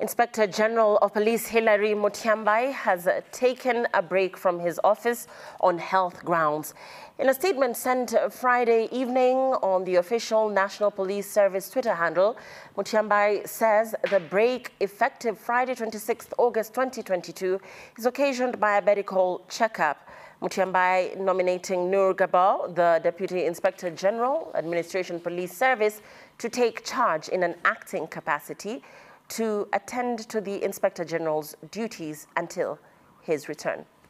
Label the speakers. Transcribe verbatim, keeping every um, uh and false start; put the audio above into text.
Speaker 1: Inspector General of Police Hilary Mutyambai has taken a break from his office on health grounds. In a statement sent Friday evening on the official National Police Service Twitter handle, Mutyambai says the break, effective Friday twenty-sixth August twenty twenty-two, is occasioned by a medical checkup. Mutyambai nominating Noor Gabow, the Deputy Inspector General, Administration Police Service, to take charge in an acting capacity to attend to the Inspector General's duties until his return.